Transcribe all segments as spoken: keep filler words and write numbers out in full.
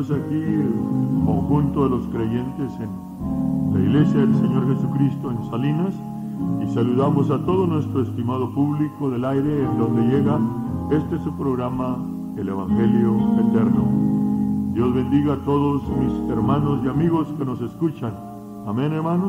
reunidos aquí, el conjunto de los creyentes en la Iglesia del Señor Jesucristo en Salinas, y saludamos a todo nuestro estimado público del aire en donde llega este su programa, el Evangelio Eterno. Dios bendiga a todos mis hermanos y amigos que nos escuchan. Amén, hermanos.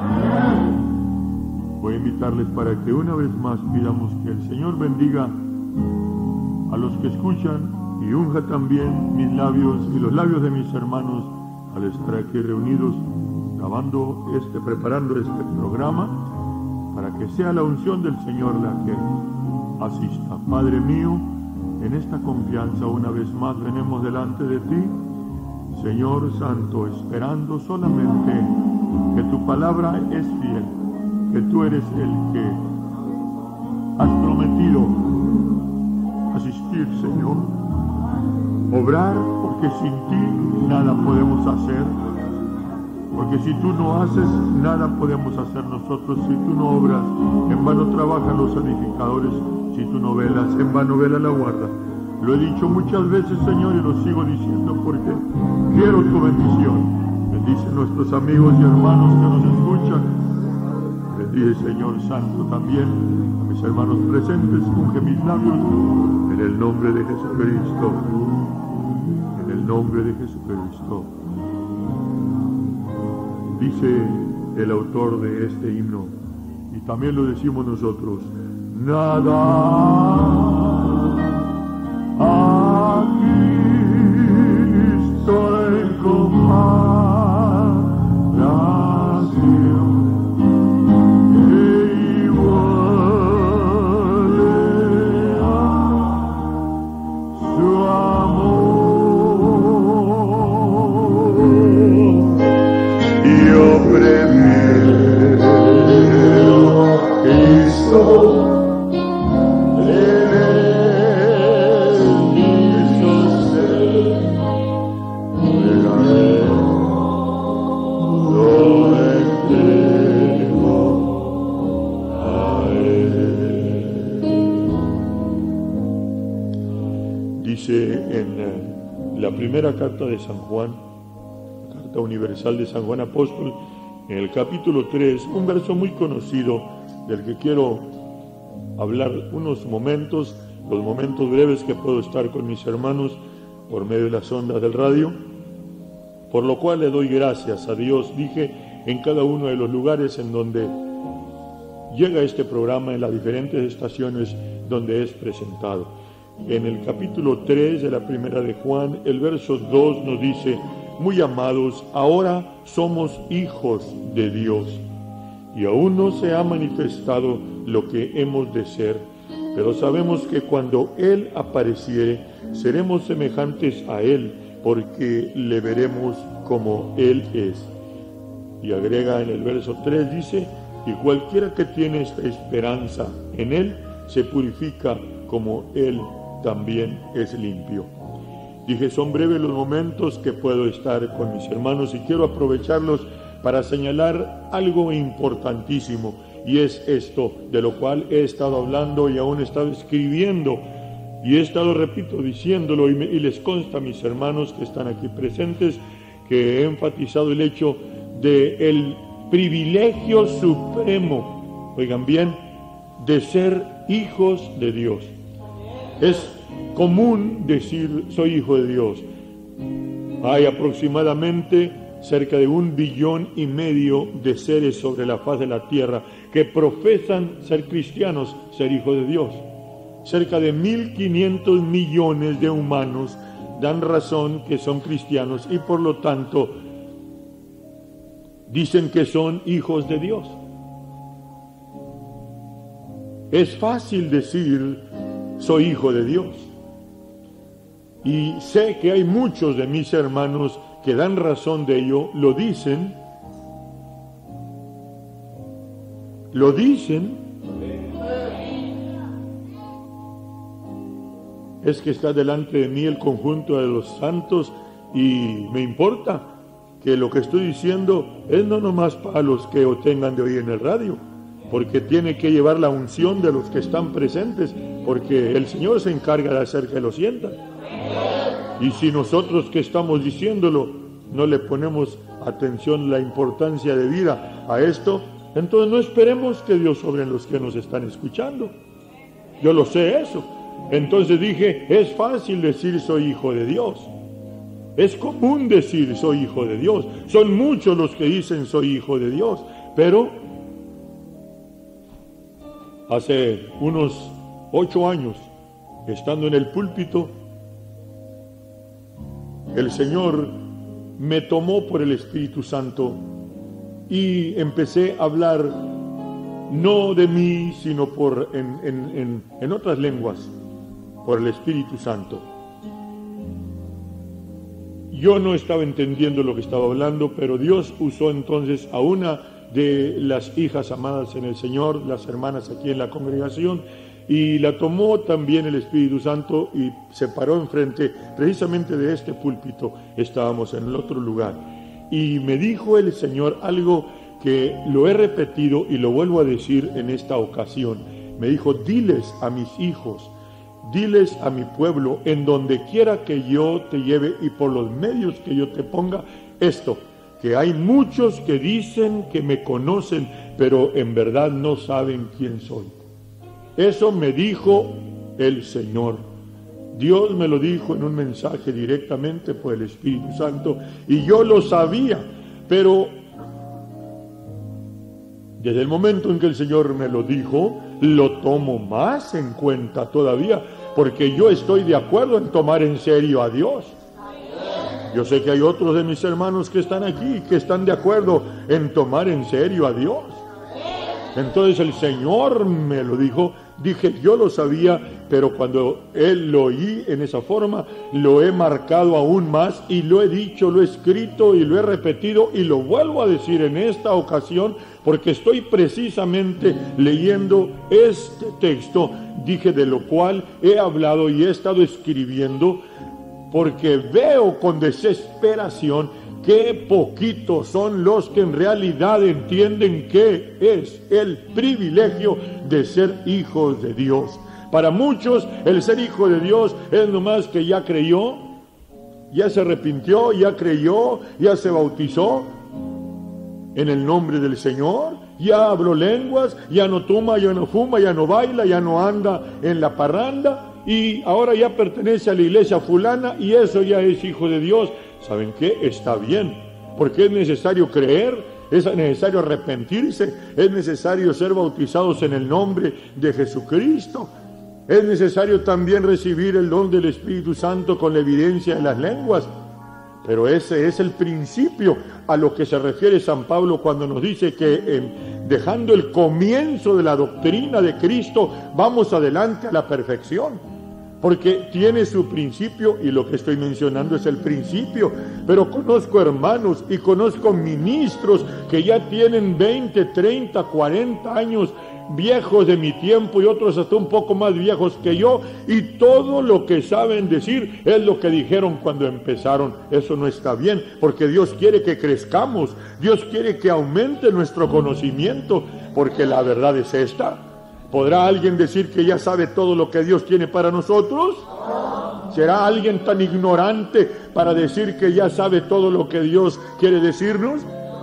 Amén. Voy a invitarles para que una vez más pidamos que el Señor bendiga a los que escuchan y unja también mis labios y los labios de mis hermanos al estar aquí reunidos grabando este, preparando este programa, para que sea la unción del Señor la que asista. Padre mío, en esta confianza una vez más venimos delante de ti, Señor Santo, esperando solamente que tu palabra es fiel, que tú eres el que has prometido asistir, Señor, obrar, porque sin ti nada podemos hacer, porque si tú no haces, nada podemos hacer nosotros. Si tú no obras, en vano trabajan los edificadores. Si tú no velas, en vano vela la guarda. Lo he dicho muchas veces, Señor, y lo sigo diciendo porque quiero tu bendición. Bendice a nuestros amigos y hermanos que nos escuchan. Bendice, Señor Santo, también a mis hermanos presentes. Unge mis labios en el nombre de Jesucristo. En el nombre de Jesucristo. Dice el autor de este himno, y también lo decimos nosotros: nada aquí estoy en comparación que iguale a su amor. Yo prefiero Cristo, en él yo sé, regaré lo entrego a él. Dice en la primera carta de San Juan, Universal de San Juan Apóstol, en el capítulo tres, un verso muy conocido del que quiero hablar unos momentos, los momentos breves que puedo estar con mis hermanos por medio de las ondas del radio, por lo cual le doy gracias a Dios, dije, en cada uno de los lugares en donde llega este programa, en las diferentes estaciones donde es presentado. En el capítulo tres de la primera de Juan, el verso dos nos dice: muy amados, ahora somos hijos de Dios, y aún no se ha manifestado lo que hemos de ser, pero sabemos que cuando Él apareciere, seremos semejantes a Él, porque le veremos como Él es. Y agrega en el verso tres, dice: y cualquiera que tiene esta esperanza en Él, se purifica como Él también es limpio. Dije, son breves los momentos que puedo estar con mis hermanos y quiero aprovecharlos para señalar algo importantísimo, y es esto de lo cual he estado hablando y aún he estado escribiendo y he estado, repito, diciéndolo, y, me, y les consta a mis hermanos que están aquí presentes que he enfatizado el hecho de el privilegio supremo, oigan bien, de ser hijos de Dios. Es común decir soy hijo de Dios. Hay aproximadamente cerca de un billón y medio de seres sobre la faz de la tierra que profesan ser cristianos, ser hijos de Dios. Cerca de mil quinientos millones de humanos dan razón que son cristianos y por lo tanto dicen que son hijos de Dios. Es fácil decir soy hijo de Dios. Y sé que hay muchos de mis hermanos que dan razón de ello, lo dicen, lo dicen, es que está delante de mí el conjunto de los santos y me importa que lo que estoy diciendo es no nomás para los que o tengan de oír en el radio, porque tiene que llevar la unción de los que están presentes, porque el Señor se encarga de hacer que lo sientan. Y si nosotros que estamos diciéndolo no le ponemos atención, la importancia de vida a esto, entonces no esperemos que Dios obre en los que nos están escuchando. Yo lo sé eso. Entonces dije, es fácil decir soy hijo de Dios. Es común decir soy hijo de Dios. Son muchos los que dicen soy hijo de Dios. Pero hace unos ocho años, estando en el púlpito, el Señor me tomó por el Espíritu Santo y empecé a hablar no de mí, sino por en, en, en, en otras lenguas, por el Espíritu Santo. Yo no estaba entendiendo lo que estaba hablando, pero Dios usó entonces a una de las hijas amadas en el Señor, las hermanas aquí en la congregación, y la tomó también el Espíritu Santo y se paró enfrente precisamente de este púlpito. Estábamos en el otro lugar y me dijo el Señor algo que lo he repetido y lo vuelvo a decir en esta ocasión. Me dijo, diles a mis hijos, diles a mi pueblo, en donde quiera que yo te lleve y por los medios que yo te ponga, esto, que hay muchos que dicen que me conocen, pero en verdad no saben quién soy. Eso me dijo el Señor. Dios me lo dijo en un mensaje directamente por el Espíritu Santo y yo lo sabía, pero desde el momento en que el Señor me lo dijo, lo tomo más en cuenta todavía, porque yo estoy de acuerdo en tomar en serio a Dios. Yo sé que hay otros de mis hermanos que están aquí, que están de acuerdo en tomar en serio a Dios. Entonces el Señor me lo dijo, dije, yo lo sabía, pero cuando Él lo oí en esa forma, lo he marcado aún más y lo he dicho, lo he escrito y lo he repetido y lo vuelvo a decir en esta ocasión, porque estoy precisamente leyendo este texto, dije, de lo cual he hablado y he estado escribiendo, porque veo con desesperación qué poquitos son los que en realidad entienden qué es el privilegio de ser hijos de Dios. Para muchos el ser hijo de Dios es nomás que ya creyó, ya se arrepintió, ya creyó, ya se bautizó en el nombre del Señor, ya habló lenguas, ya no toma, ya no fuma, ya no baila, ya no anda en la parranda y ahora ya pertenece a la iglesia fulana y eso ya es hijo de Dios. ¿Saben qué? Está bien, porque es necesario creer, es necesario arrepentirse, es necesario ser bautizados en el nombre de Jesucristo, es necesario también recibir el don del Espíritu Santo con la evidencia de las lenguas. Pero ese es el principio a lo que se refiere San Pablo cuando nos dice que eh, dejando el comienzo de la doctrina de Cristo, vamos adelante a la perfección. Porque tiene su principio, y lo que estoy mencionando es el principio, pero conozco hermanos y conozco ministros que ya tienen veinte, treinta, cuarenta años, viejos de mi tiempo y otros hasta un poco más viejos que yo, y todo lo que saben decir es lo que dijeron cuando empezaron. Eso no está bien, porque Dios quiere que crezcamos, Dios quiere que aumente nuestro conocimiento, porque la verdad es esta. ¿Podrá alguien decir que ya sabe todo lo que Dios tiene para nosotros? ¿Será alguien tan ignorante para decir que ya sabe todo lo que Dios quiere decirnos?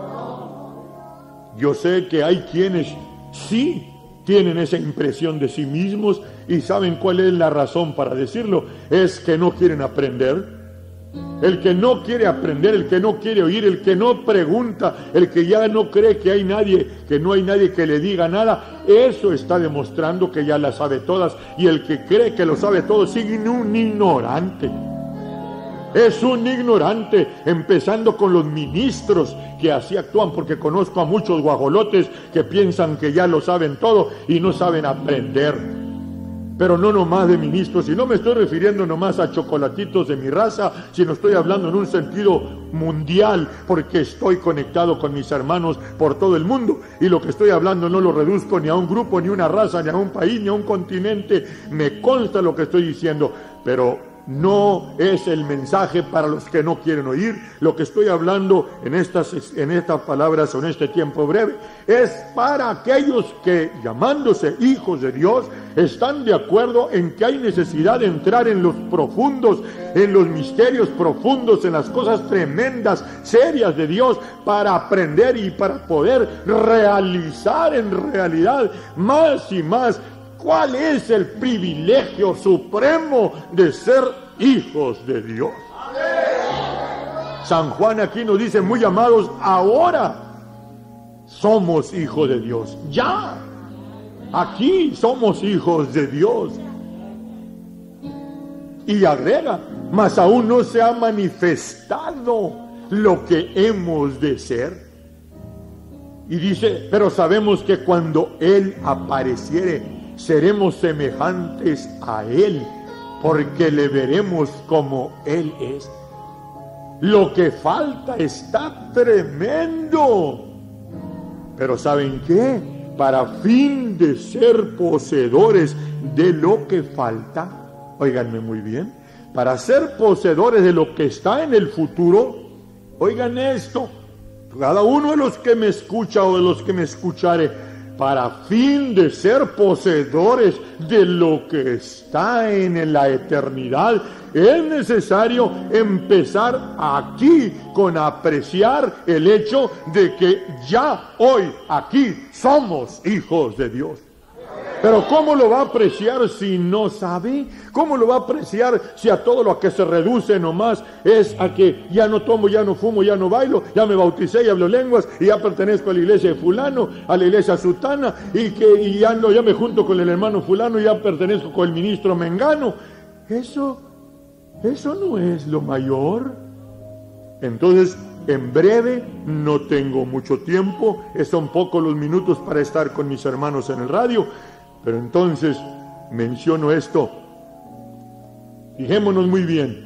Yo sé que hay quienes sí tienen esa impresión de sí mismos y saben cuál es la razón para decirlo. Es que no quieren aprender. El que no quiere aprender, el que no quiere oír, el que no pregunta, el que ya no cree que hay nadie, que no hay nadie que le diga nada, eso está demostrando que ya las sabe todas. Y el que cree que lo sabe todo es un ignorante. Es un ignorante, empezando con los ministros que así actúan, porque conozco a muchos guajolotes que piensan que ya lo saben todo y no saben aprender. Pero no nomás de ministros, y no me estoy refiriendo nomás a chocolatitos de mi raza, sino estoy hablando en un sentido mundial, porque estoy conectado con mis hermanos por todo el mundo, y lo que estoy hablando no lo reduzco ni a un grupo, ni a una raza, ni a un país, ni a un continente, me consta lo que estoy diciendo, pero no es el mensaje para los que no quieren oír. Lo que estoy hablando en estas, en estas palabras o en este tiempo breve es para aquellos que, llamándose hijos de Dios, están de acuerdo en que hay necesidad de entrar en los profundos, en los misterios profundos, en las cosas tremendas, serias de Dios, para aprender y para poder realizar en realidad más y más cuál es el privilegio supremo de ser hijos de Dios. San Juan aquí nos dice, muy amados, ahora somos hijos de Dios. Ya, aquí somos hijos de Dios. Y agrega, mas aún no se ha manifestado lo que hemos de ser. Y dice, pero sabemos que cuando Él apareciere, seremos semejantes a Él, porque le veremos como Él es. Lo que falta está tremendo. Pero ¿saben qué? Para fin de ser poseedores de lo que falta, óiganme muy bien, para ser poseedores de lo que está en el futuro, oigan esto, cada uno de los que me escucha o de los que me escuchare, para fin de ser poseedores de lo que está en la eternidad, es necesario empezar aquí con apreciar el hecho de que ya hoy aquí somos hijos de Dios. Pero ¿cómo lo va a apreciar si no sabe? ¿Cómo lo va a apreciar si a todo lo que se reduce nomás es a que ya no tomo, ya no fumo, ya no bailo, ya me bauticé y hablo lenguas y ya pertenezco a la iglesia de fulano, a la iglesia sutana y que y ya no, ya me junto con el hermano fulano y ya pertenezco con el ministro mengano? Eso, eso no es lo mayor. Entonces, en breve, no tengo mucho tiempo, son pocos los minutos para estar con mis hermanos en el radio. Pero entonces menciono esto. Fijémonos muy bien.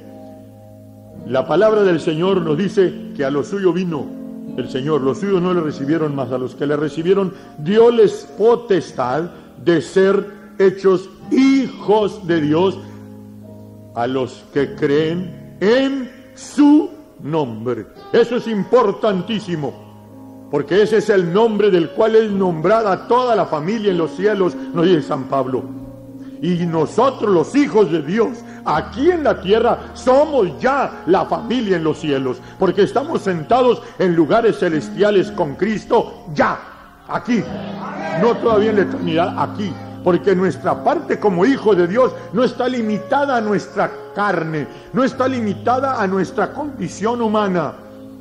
La palabra del Señor nos dice que a lo suyo vino el Señor, los suyos no le recibieron, más a los que le recibieron dióles potestad de ser hechos hijos de Dios, a los que creen en su nombre. Eso es importantísimo, porque ese es el nombre del cual es nombrada toda la familia en los cielos, nos dice San Pablo. Y nosotros, los hijos de Dios, aquí en la tierra, somos ya la familia en los cielos, porque estamos sentados en lugares celestiales con Cristo, ya, aquí, no todavía en la eternidad, aquí. Porque nuestra parte como hijo de Dios no está limitada a nuestra carne, no está limitada a nuestra condición humana.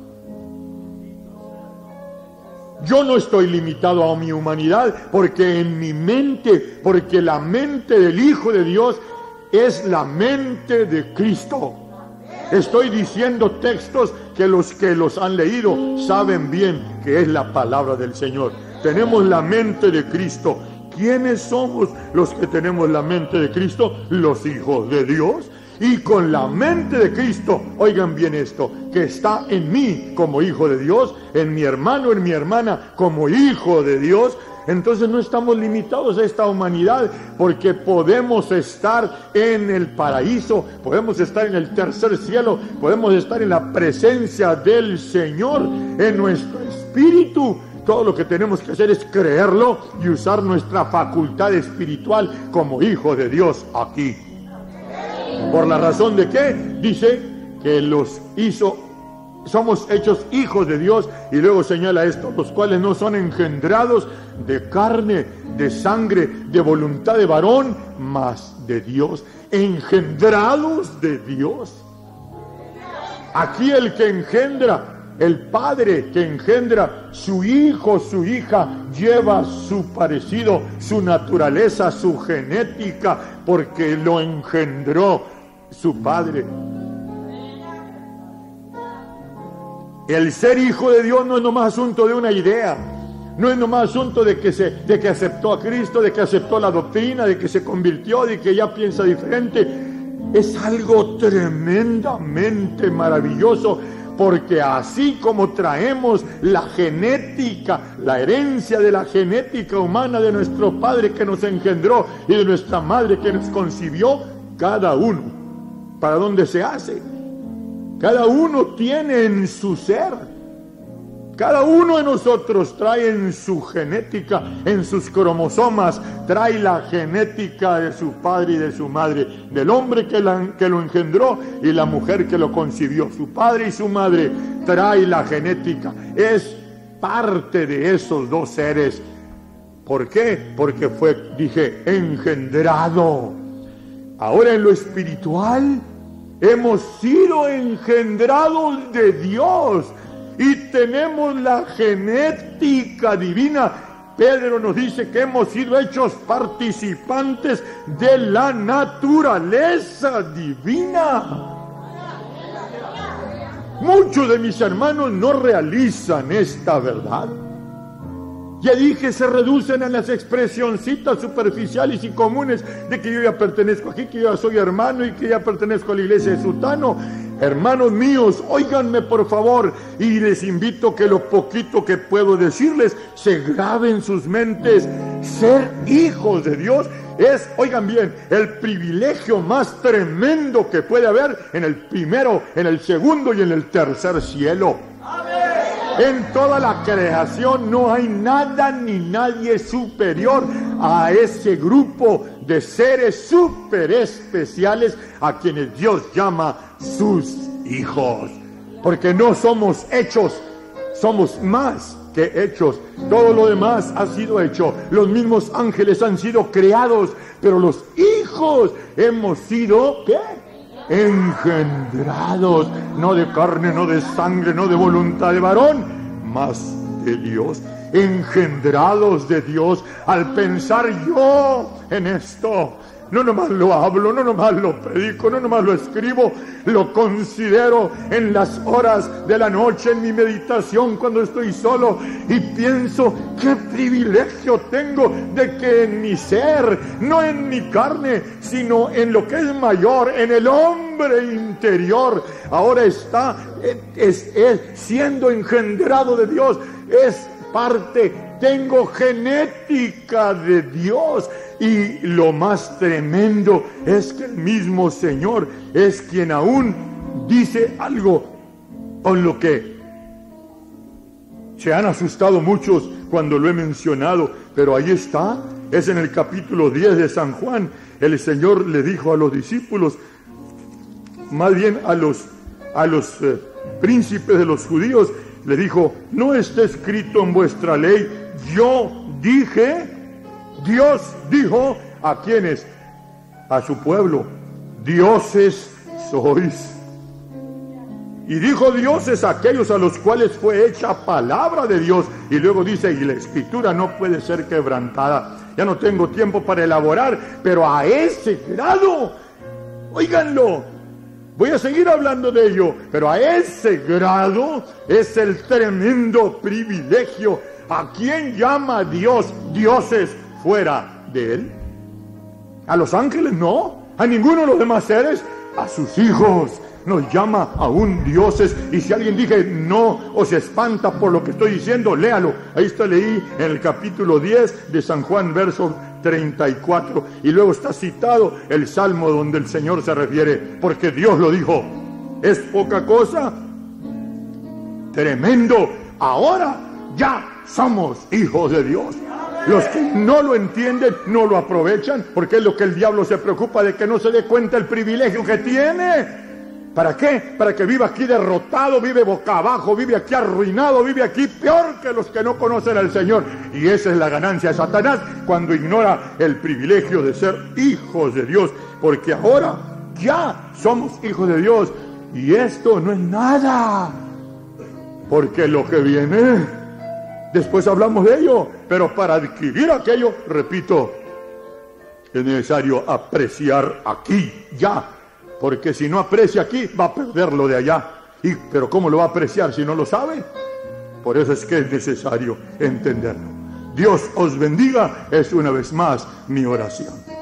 Yo no estoy limitado a mi humanidad, porque en mi mente, porque la mente del Hijo de Dios es la mente de Cristo. Estoy diciendo textos que los que los han leído saben bien que es la palabra del Señor. Tenemos la mente de Cristo. ¿Quiénes somos los que tenemos la mente de Cristo? Los hijos de Dios. Y con la mente de Cristo, oigan bien esto, que está en mí como hijo de Dios, en mi hermano, en mi hermana como hijo de Dios, entonces no estamos limitados a esta humanidad, porque podemos estar en el paraíso, podemos estar en el tercer cielo, podemos estar en la presencia del Señor, en nuestro espíritu. Todo lo que tenemos que hacer es creerlo y usar nuestra facultad espiritual como hijo de Dios aquí. ¿Por la razón de qué? Dice que los hizo, somos hechos hijos de Dios, y luego señala esto, los cuales no son engendrados de carne, de sangre, de voluntad de varón, mas de Dios. Engendrados de Dios. Aquí el que engendra, el padre que engendra, su hijo, su hija, lleva su parecido, su naturaleza, su genética, porque lo engendró su padre. El ser hijo de Dios no es nomás asunto de una idea, no es nomás asunto de que, se, de que aceptó a Cristo, de que aceptó la doctrina, de que se convirtió, de que ya piensa diferente. Es algo tremendamente maravilloso, porque así como traemos la genética, la herencia de la genética humana de nuestro Padre que nos engendró y de nuestra Madre que nos concibió, cada uno para dónde se hace. Cada uno tiene en su ser. Cada uno de nosotros trae en su genética, en sus cromosomas, trae la genética de su padre y de su madre, del hombre que, la, que lo engendró y la mujer que lo concibió. Su padre y su madre trae la genética. Es parte de esos dos seres. ¿Por qué? Porque fue, dije, engendrado. Ahora en lo espiritual hemos sido engendrados de Dios. Y tenemos la genética divina. Pedro nos dice que hemos sido hechos participantes de la naturaleza divina. Muchos de mis hermanos no realizan esta verdad. Ya dije, se reducen a las expresioncitas superficiales y comunes de que yo ya pertenezco aquí, que yo ya soy hermano y que ya pertenezco a la iglesia de Sutano. Hermanos míos, óiganme por favor, y les invito que lo poquito que puedo decirles se grabe en sus mentes. Ser hijos de Dios es, oigan bien, el privilegio más tremendo que puede haber en el primero, en el segundo y en el tercer cielo. En toda la creación no hay nada ni nadie superior a ese grupo de seres super especiales a quienes Dios llama sus hijos. Porque no somos hechos, somos más que hechos. Todo lo demás ha sido hecho. Los mismos ángeles han sido creados, pero los hijos hemos sido, ¿qué? Engendrados, no de carne, no de sangre, no de voluntad de varón, mas de Dios. Engendrados de Dios. Al pensar yo en esto, no nomás lo hablo, no nomás lo predico, no nomás lo escribo, lo considero en las horas de la noche, en mi meditación, cuando estoy solo, y pienso, qué privilegio tengo de que en mi ser, no en mi carne, sino en lo que es mayor, en el hombre interior, ahora está, es, es siendo engendrado de Dios, es parte, tengo genética de Dios. Y lo más tremendo es que el mismo Señor es quien aún dice algo con lo que se han asustado muchos cuando lo he mencionado, pero ahí está, es en el capítulo diez de San Juan. El Señor le dijo a los discípulos, más bien a los, a los eh, príncipes de los judíos, le dijo, no está escrito en vuestra ley, yo dije... Dios dijo, ¿a quiénes? A su pueblo, dioses sois. Y dijo dioses a aquellos a los cuales fue hecha palabra de Dios. Y luego dice, y la escritura no puede ser quebrantada. Ya no tengo tiempo para elaborar, pero a ese grado, óiganlo, voy a seguir hablando de ello, pero a ese grado es el tremendo privilegio. ¿A quién llama Dios dioses fuera de él? A los ángeles no, a ninguno de los demás seres, a sus hijos nos llama aún dioses. Y si alguien dije no o se espanta por lo que estoy diciendo, léalo. Ahí está, leí en el capítulo diez de San Juan, verso treinta y cuatro, y luego está citado el salmo donde el Señor se refiere, porque Dios lo dijo. ¿Es poca cosa? Tremendo. Ahora ya somos hijos de Dios. Los que no lo entienden, no lo aprovechan, porque es lo que el diablo se preocupa, de que no se dé cuenta el privilegio que tiene. ¿Para qué? Para que viva aquí derrotado, vive boca abajo, vive aquí arruinado, vive aquí peor que los que no conocen al Señor. Y esa es la ganancia de Satanás cuando ignora el privilegio de ser hijos de Dios, porque ahora ya somos hijos de Dios. Y esto no es nada, porque lo que viene... Después hablamos de ello, pero para adquirir aquello, repito, es necesario apreciar aquí, ya, porque si no aprecia aquí, va a perder lo de allá. Y, pero ¿cómo lo va a apreciar si no lo sabe? Por eso es que es necesario entenderlo. Dios os bendiga, es una vez más mi oración.